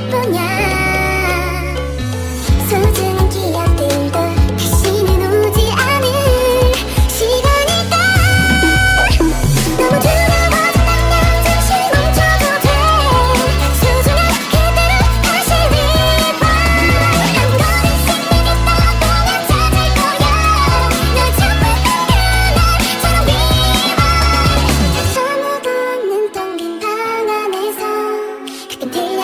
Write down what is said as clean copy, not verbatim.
뿐이야. 소중한 기억들도 다시는 오지 않을 시간일까. 너무 두려워진다면 잠시 멈춰도 돼. 소중한 그대로 다시 revive. 한 걸음씩 내게 떠나면 찾을 거야. 널 잡았던 그날처럼 revive. 아무도 없는 텅 빈 방 안에서 그땐